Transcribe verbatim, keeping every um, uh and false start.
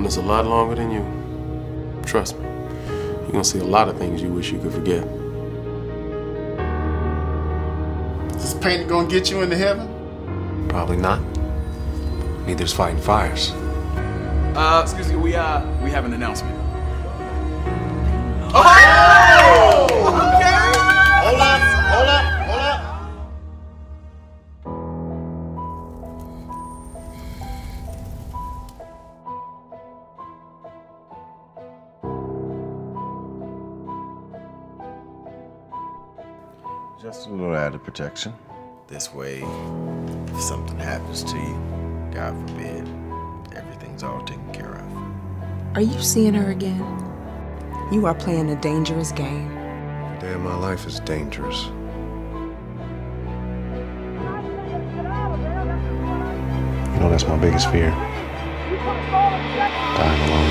is a lot longer than you. Trust me, you're gonna see a lot of things you wish you could forget. Is this painting gonna get you into heaven? Probably not. Neither's fighting fires. Uh, excuse me, we, uh, we have an announcement. Oh! Okay! Hold up, hold up, hold up. Just a little added protection. This way, if something happens to you, God forbid, everything's all taken care of. Are you seeing her again? You are playing a dangerous game. Every day of my life is dangerous. You know, that's my biggest fear. Dying alone.